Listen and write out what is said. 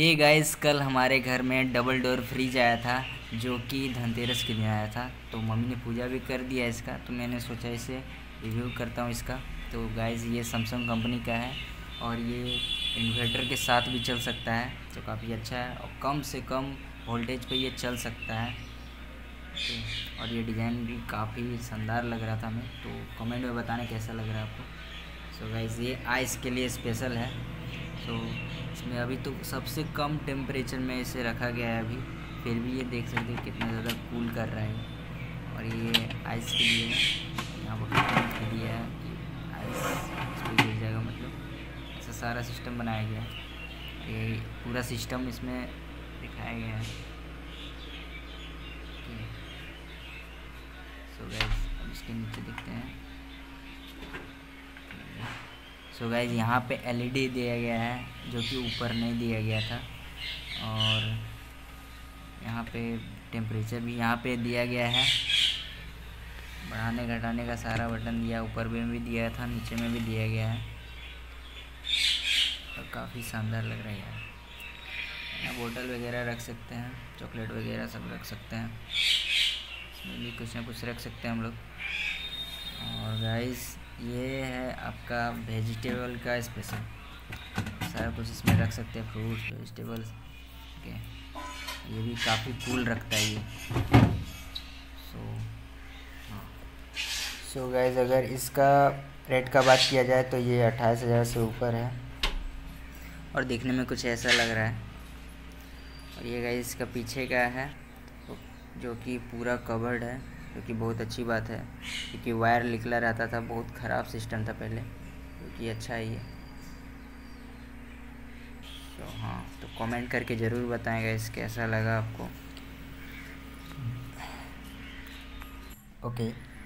ये गाइस कल हमारे घर में डबल डोर फ्रिज आया था जो कि धनतेरस के दिन आया था। तो मम्मी ने पूजा भी कर दिया इसका, तो मैंने सोचा इसे रिव्यू करता हूँ इसका। तो गाइस ये सैमसंग कंपनी का है और ये इन्वर्टर के साथ भी चल सकता है, जो काफ़ी अच्छा है और कम से कम वोल्टेज पे ये चल सकता है। तो और ये डिज़ाइन भी काफ़ी शानदार लग रहा था हमें, तो कमेंट में बताना कैसा लग रहा है आपको। सो गाइस ये आइस के लिए स्पेशल है। सो इसमें अभी तो सबसे कम टेम्परेचर में इसे रखा गया है अभी, फिर भी ये देख सकते हैं कितना ज़्यादा कूल कर रहा है। और ये आइस के लिए है, यहाँ पर दिया है कि आइस इस पर गिर जाएगा, मतलब ऐसा सारा सिस्टम बनाया गया है। ये पूरा सिस्टम इसमें दिखाया गया है। सो गाइस अब इसके नीचे देखते हैं। सो गाइस यहाँ पे एलईडी दिया गया है जो कि ऊपर नहीं दिया गया था, और यहाँ पे टेम्परेचर भी यहाँ पे दिया गया है। बढ़ाने घटाने का सारा बटन दिया, ऊपर में भी दिया था, नीचे में भी दिया गया है। तो काफ़ी शानदार लग रहा है यार। यहाँ बोतल वगैरह रख सकते हैं, चॉकलेट वगैरह सब रख सकते हैं, इसमें भी कुछ ना कुछ रख सकते हैं हम लोग। और गाइस ये है आपका वेजिटेबल का स्पेशल, सारा कुछ इसमें रख सकते हैं, फ्रूट्स वेजिटेबल्स के। ये भी काफ़ी कूल रखता है ये। सो गाइस अगर इसका रेट का बात किया जाए तो ये 28,000 से ऊपर है और देखने में कुछ ऐसा लग रहा है। और ये गाइस इसका पीछे का है जो कि पूरा कवर्ड है, जो कि बहुत अच्छी बात है, क्योंकि वायर निकला रहता था, बहुत ख़राब सिस्टम था पहले, जो कि अच्छा है ये। तो हाँ, तो कमेंट करके ज़रूर बताएंगे इस कैसा लगा आपको। ओके।